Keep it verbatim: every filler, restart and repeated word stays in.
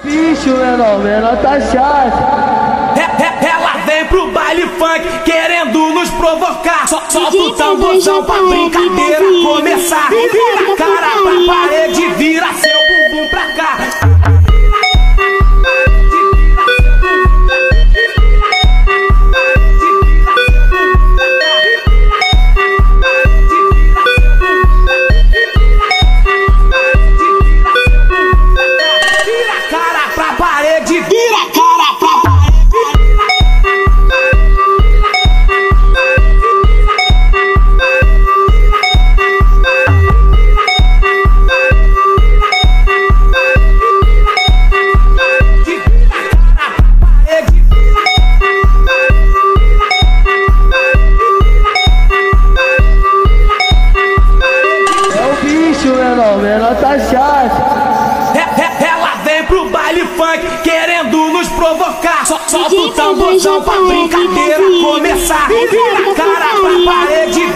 Bicho, menor, menor tá chato. Ela vem pro baile funk querendo nos provocar. Só solta o tamborzão pra brincadeira começar. Vira a cara pra parede, vira seu bumbum pra cá. Menor, menor tá chato. Ela vem pro baile funk querendo nos provocar. Só solta o tamborzão pra brincadeira começar. Vira a cara pra parede.